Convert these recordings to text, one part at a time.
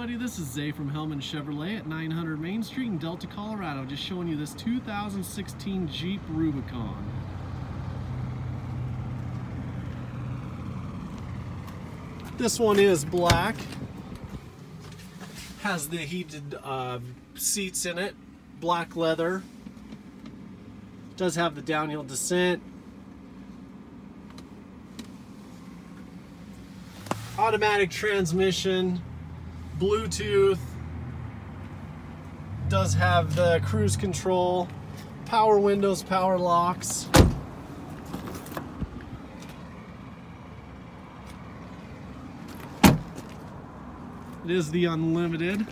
everybody, this is Zay from Hellman Chevrolet at 900 Main Street in Delta, Colorado. Just showing you this 2016 Jeep Rubicon. This one is black. Has the heated seats in it, black leather. Does have the downhill descent. Automatic transmission, Bluetooth, does have the cruise control, power windows, power locks. It is the Unlimited.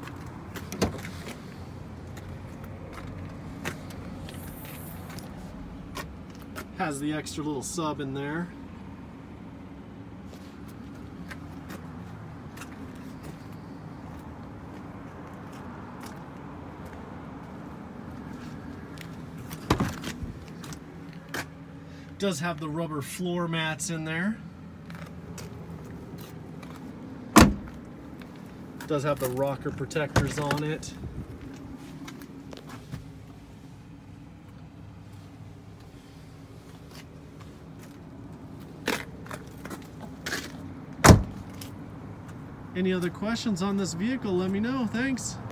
Has the extra little sub in there. Does have the rubber floor mats in there. Does have the rocker protectors on it. Any other questions on this vehicle, let me know. Thanks.